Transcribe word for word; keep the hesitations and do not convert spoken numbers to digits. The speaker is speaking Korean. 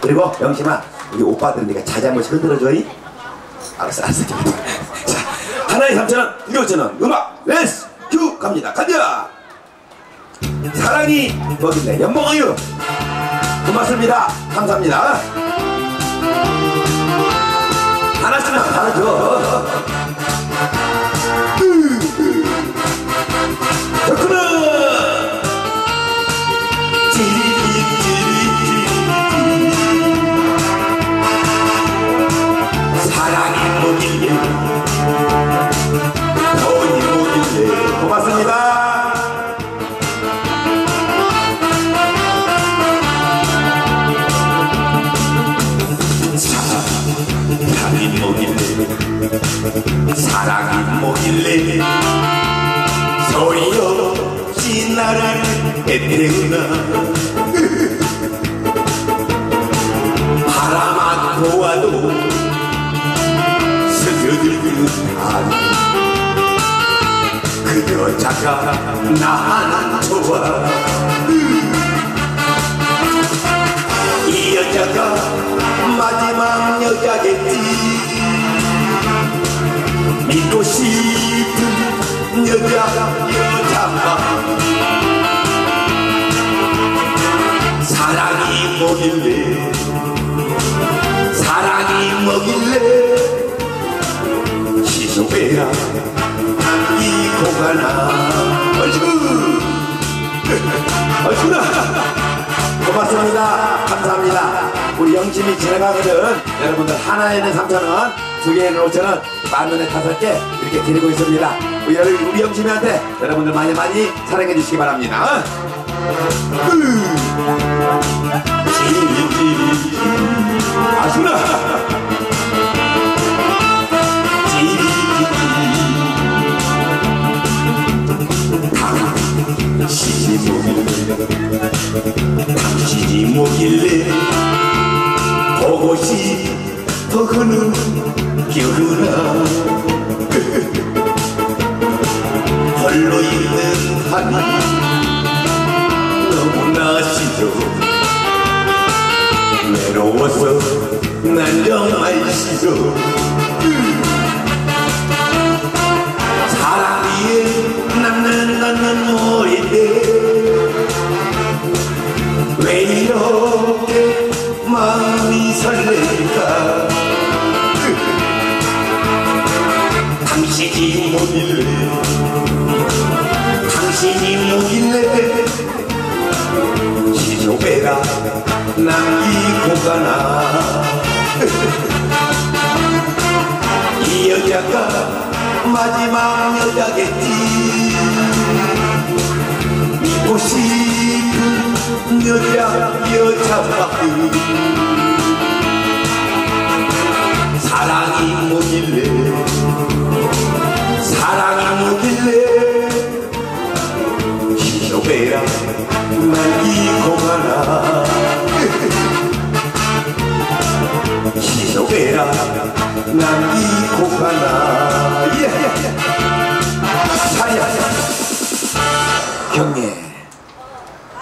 그리고 영심아, 우리 오빠들 네가 자지 한 번씩 흔들어줘. 이? 알았어, 알았어. 자, 하나의 삼천원, 이거저는 음악 렛츠 큐 갑니다. 간다. 사랑이 뭐길래 연봉어유. 고맙습니다. 감사합니다. 하나씩 하나줘. 좋구나. 사랑이 뭐길래 돈이 뭐길래. 고맙습니다. 사랑이 뭐길래 사랑이 뭐길래 소리 없이 나를 애태우나. 바라만 보아도 스며들는 그 여자가 나는 좋아. 이 여자가 마지막 여자겠지. 믿고 싶은 여자 여자가. 사랑이 뭐길래 사랑이 뭐길래 시소배야 이 고가나. 얼추 얼추나. 고맙습니다. 감사합니다. 우리 영심이 지나가거든. 여러분들 하나에는 삼천원, 두 개에는 오천원, 만원에 다섯 개 이렇게 드리고 있습니다. 우리, 우리 영심이한테 여러분들 많이 많이 사랑해 주시기 바랍니다. 아시구나. 당신이 뭐길래 당신이 뭐길래 보고 싶어 하는 기억으나. 홀로 있는 한이 너무나 싫어. 외로워서 난 정말 싫어. 사랑 위에 남는 건 모인데 왜 이렇게 마음이 설레니까. 당신이 뭐길래 당신이 뭐길래 시소배가 남기고 가나. 이 여자가 마지막 여자겠지. 믿고 싶은 여자 여자가. 사랑이 뭐길래 사랑이 뭐길래 시소배야 남기고 가나. 시소배야 남기고 가나.